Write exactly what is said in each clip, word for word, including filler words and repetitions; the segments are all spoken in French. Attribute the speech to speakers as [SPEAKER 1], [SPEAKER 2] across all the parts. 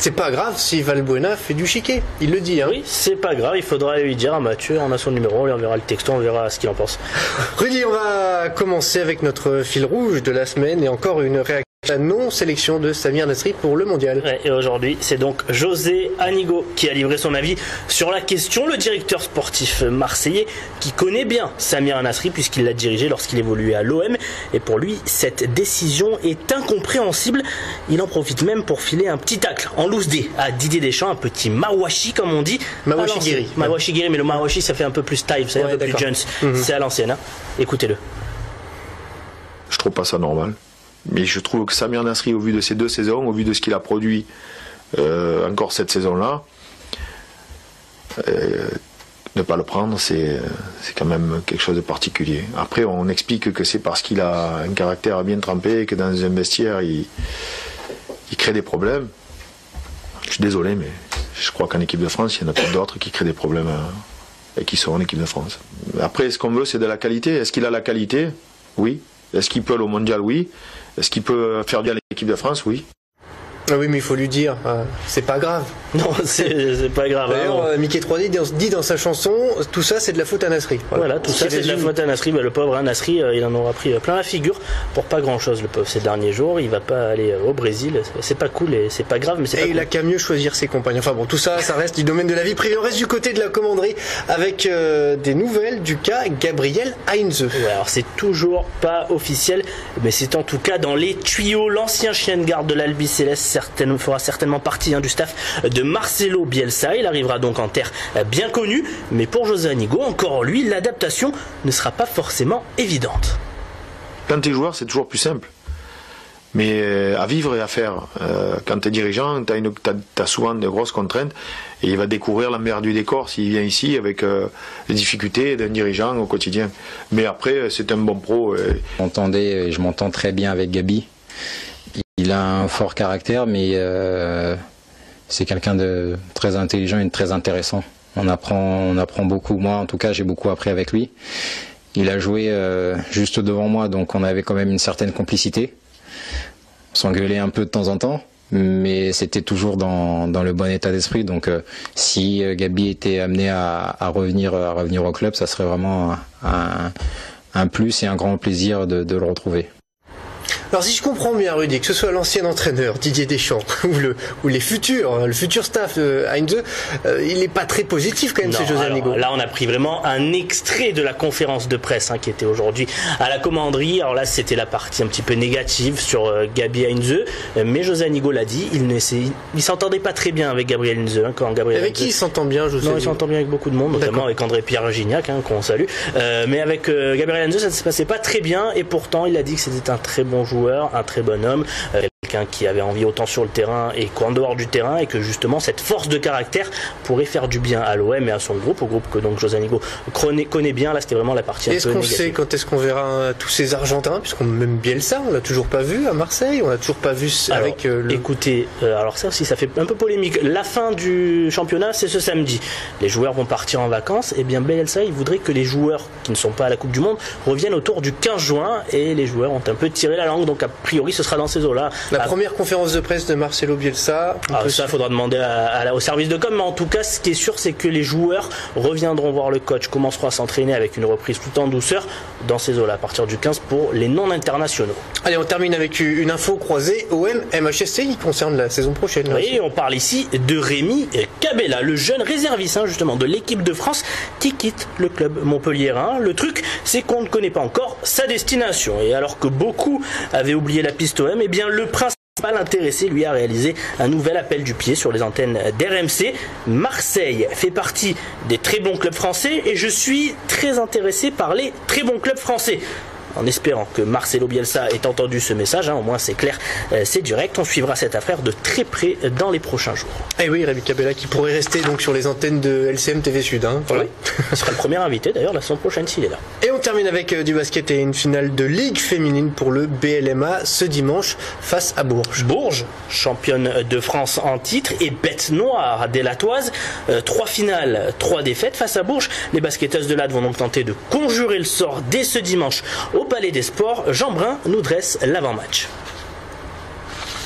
[SPEAKER 1] c'est pas grave si Valbuena fait du chiquet, il le dit. Hein.
[SPEAKER 2] Oui, c'est pas grave, il faudra lui dire à Mathieu, on a son numéro, on lui enverra le texto, on verra ce qu'il en pense.
[SPEAKER 1] Rudy, on va commencer avec notre fil rouge de la semaine et encore une réaction. La non-sélection de Samir Nasri pour le mondial.
[SPEAKER 2] Ouais, et aujourd'hui, c'est donc José Anigo qui a livré son avis sur la question. Le directeur sportif marseillais qui connaît bien Samir Nasri puisqu'il l'a dirigé lorsqu'il évoluait à l'O M. Et pour lui, cette décision est incompréhensible. Il en profite même pour filer un petit tacle en loose dé à Didier Deschamps, un petit mawashi comme on dit.
[SPEAKER 1] Mawashi Guéry.
[SPEAKER 2] Mawashi Guéry, mais le mawashi ça fait un peu plus style, c'est ouais, un peu plus jeunes. Mm-hmm. C'est à l'ancienne. Hein. Écoutez-le.
[SPEAKER 3] Je trouve pas ça normal. Mais je trouve que Samir Nasri, au vu de ces deux saisons, au vu de ce qu'il a produit euh, encore cette saison-là, euh, ne pas le prendre, c'est quand même quelque chose de particulier. Après, on explique que c'est parce qu'il a un caractère bien trempé et que dans un vestiaire, il, il crée des problèmes. Je suis désolé, mais je crois qu'en équipe de France, il y en a peut-être d'autres qui créent des problèmes à, et qui sont en équipe de France. Après, ce qu'on veut, c'est de la qualité. Est-ce qu'il a la qualité? Oui. Est-ce qu'il peut aller au mondial? Oui. Est-ce qu'il peut faire bien l'équipe de France? Oui.
[SPEAKER 1] Ah oui, mais il faut lui dire, euh, c'est pas grave.
[SPEAKER 2] Non, c'est pas grave.
[SPEAKER 1] D'ailleurs, hein. Mickey trois D dit dans sa chanson, tout ça c'est de la faute à Nasri.
[SPEAKER 2] Voilà, voilà tout ça c'est de la faute à Nasri. Bah, le pauvre hein, Nasri, euh, il en aura pris euh, plein la figure pour pas grand chose le pauvre ces derniers jours. Il va pas aller euh, au Brésil, c'est pas cool et c'est pas grave, mais c'est pas
[SPEAKER 1] Et
[SPEAKER 2] cool.
[SPEAKER 1] il a qu'à mieux choisir ses compagnes. Enfin bon, tout ça, ça reste du domaine de la vie privée. On reste du côté de la commanderie avec euh, des nouvelles du cas Gabriel Heinze.
[SPEAKER 2] Ouais, alors c'est toujours pas officiel, mais c'est en tout cas dans les tuyaux. L'ancien chien de garde de l'Albi Céleste certainement, fera certainement partie hein, du staff de Marcelo Bielsa. Il arrivera donc en terre bien connue, mais pour José Anigo, encore lui, l'adaptation ne sera pas forcément évidente.
[SPEAKER 3] Quand tu es joueur, c'est toujours plus simple. Mais euh, à vivre et à faire, euh, quand tu es dirigeant, tu as, as souvent de grosses contraintes et il va découvrir l'envers du décor s'il vient ici avec euh, les difficultés d'un dirigeant au quotidien. Mais après, c'est un bon pro. Euh.
[SPEAKER 4] Je m'entends très bien avec Gabi. Il a un fort caractère, mais euh, c'est quelqu'un de très intelligent et de très intéressant. On apprend, on apprend beaucoup. Moi, en tout cas, j'ai beaucoup appris avec lui. Il a joué euh, juste devant moi, donc on avait quand même une certaine complicité. On s'engueulait un peu de temps en temps, mais c'était toujours dans, dans le bon état d'esprit. Donc, euh, si Gabi était amené à, à revenir, à revenir au club, ça serait vraiment un, un plus et un grand plaisir de, de le retrouver.
[SPEAKER 1] Alors si je comprends bien Rudy, que ce soit l'ancien entraîneur Didier Deschamps ou, le, ou les futurs, le futur staff de Heinze, euh, il n'est pas très positif quand même, ce José Anigo.
[SPEAKER 2] Là on a pris vraiment un extrait de la conférence de presse hein, qui était aujourd'hui à la commanderie. Alors là c'était la partie un petit peu négative sur euh, Gabi Heinze, mais José Anigo l'a dit, il ne il s'entendait pas très bien avec Gabriel Heinze. Hein, quand Gabriel
[SPEAKER 1] avec
[SPEAKER 2] Heinze...
[SPEAKER 1] qui il s'entend bien José?
[SPEAKER 2] Non, il s'entend bien avec beaucoup de monde, notamment avec André-Pierre Gignac, hein, qu'on salue. Euh, mais avec euh, Gabriel Heinze ça ne se passait pas très bien et pourtant il a dit que c'était un très bon joueur, un très bon homme, euh, quelqu'un qui avait envie autant sur le terrain et qu'en dehors du terrain et que justement cette force de caractère pourrait faire du bien à l'O M et à son groupe, au groupe que donc José Anigo connaît, connaît bien. Là c'était vraiment la partie un peu négative.
[SPEAKER 1] Est-ce qu'on sait quand est-ce qu'on verra tous ces Argentins, puisqu'on même Bielsa, on l'a toujours pas vu à Marseille, on l'a toujours pas vu
[SPEAKER 2] alors,
[SPEAKER 1] avec euh, le...
[SPEAKER 2] Écoutez, euh, alors ça aussi ça fait un peu polémique. La fin du championnat c'est ce samedi. Les joueurs vont partir en vacances et bien Bielsa il voudrait que les joueurs qui ne sont pas à la Coupe du Monde reviennent autour du quinze juin et les joueurs ont un peu tiré la langue, donc a priori ce sera dans ces eaux-là.
[SPEAKER 1] La
[SPEAKER 2] à...
[SPEAKER 1] première conférence de presse de Marcelo Bielsa.
[SPEAKER 2] Ah, ça, il faudra demander à, à, au service de com, mais en tout cas, ce qui est sûr, c'est que les joueurs reviendront voir le coach, commenceront à s'entraîner avec une reprise tout en douceur dans ces eaux-là, à partir du quinze pour les non-internationaux.
[SPEAKER 1] Allez, on termine avec une info croisée O M M H S C qui concerne la saison prochaine.
[SPEAKER 2] Oui, on parle ici de Rémi Cabella, le jeune réserviste, hein, justement, de l'équipe de France qui quitte le club montpelliérain. Le truc, c'est qu'on ne connaît pas encore sa destination. Et alors que beaucoup avaient oublié la piste O M, eh bien, le principal intéressé lui a réalisé un nouvel appel du pied sur les antennes d'R M C. Marseille fait partie des très bons clubs français et je suis très intéressé par les très bons clubs français. En espérant que Marcelo Bielsa ait entendu ce message, hein, au moins c'est clair, euh, c'est direct. On suivra cette affaire de très près dans les prochains jours.
[SPEAKER 1] Et oui, Rémi Cabella qui pourrait rester donc sur les antennes de L C M T V Sud. Hein, voilà.
[SPEAKER 2] Oui. Il sera le premier invité d'ailleurs la semaine prochaine s'il est là.
[SPEAKER 1] Et on termine avec euh, du basket et une finale de Ligue féminine pour le B L M A ce dimanche face à Bourges.
[SPEAKER 2] Bourges, championne de France en titre et bête noire des Latoises. Euh, trois finales, trois défaites face à Bourges. Les basketteuses de Latte vont donc tenter de conjurer le sort dès ce dimanche au Palais des Sports. Jean Brun nous dresse l'avant-match.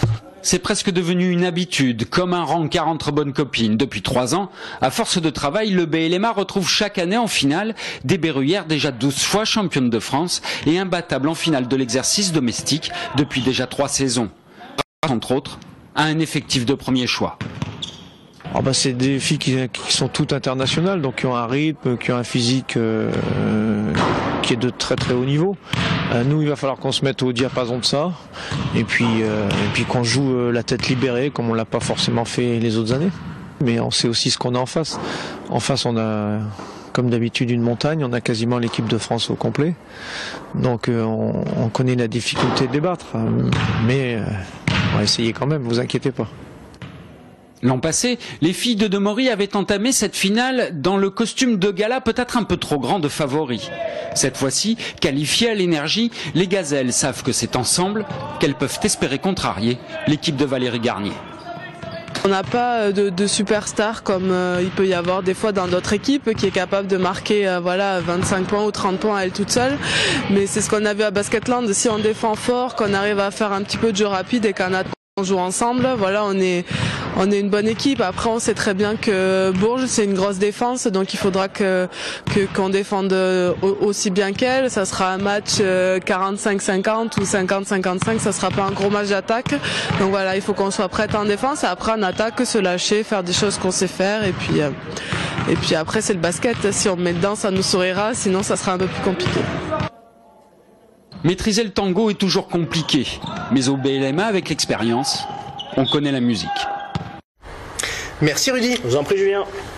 [SPEAKER 5] c'est presque devenu une habitude, comme un rencard entre bonnes copines. Depuis trois ans, à force de travail, le B L M A retrouve chaque année en finale des Berruyères déjà douze fois championnes de France et imbattables en finale de l'exercice domestique depuis déjà trois saisons. Entre autres, à un effectif de premier choix.
[SPEAKER 6] Oh bah c'est des filles qui, qui sont toutes internationales, donc qui ont un rythme, qui ont un physique euh, qui est de très très haut niveau. Euh, nous, il va falloir qu'on se mette au diapason de ça, et puis, euh, et puis qu'on joue euh, la tête libérée, comme on l'a pas forcément fait les autres années. Mais on sait aussi ce qu'on a en face. En face, on a, comme d'habitude, une montagne. On a quasiment l'équipe de France au complet. Donc, euh, on, on connaît la difficulté de les battre. Mais euh, on va essayer quand même, vous inquiétez pas.
[SPEAKER 5] L'an passé, les filles de Demory avaient entamé cette finale dans le costume de gala peut-être un peu trop grand de favoris. Cette fois-ci, qualifiées à l'énergie, les gazelles savent que c'est ensemble qu'elles peuvent espérer contrarier l'équipe de Valérie Garnier.
[SPEAKER 7] On n'a pas de, de superstar comme euh, il peut y avoir des fois dans d'autres équipes qui est capable de marquer euh, voilà, vingt-cinq points ou trente points à elle toute seule. Mais c'est ce qu'on a vu à Basketland. Si on défend fort, qu'on arrive à faire un petit peu de jeu rapide et qu'on on joue ensemble, voilà, on est, on est une bonne équipe. Après, on sait très bien que Bourges, c'est une grosse défense, donc il faudra que, que, qu'on défende aussi bien qu'elle. Ça sera un match quarante-cinq cinquante ou cinquante cinquante-cinq, ça sera pas un gros match d'attaque. Donc voilà, il faut qu'on soit prête en défense. Et après, en attaque, se lâcher, faire des choses qu'on sait faire. Et puis, euh, et puis après, c'est le basket. Si on met dedans, ça nous sourira. Sinon, ça sera un peu plus compliqué.
[SPEAKER 5] Maîtriser le tango est toujours compliqué, mais au B L M A, avec l'expérience, on connaît la musique.
[SPEAKER 1] Merci Rudy.
[SPEAKER 2] Je vous en prie Julien.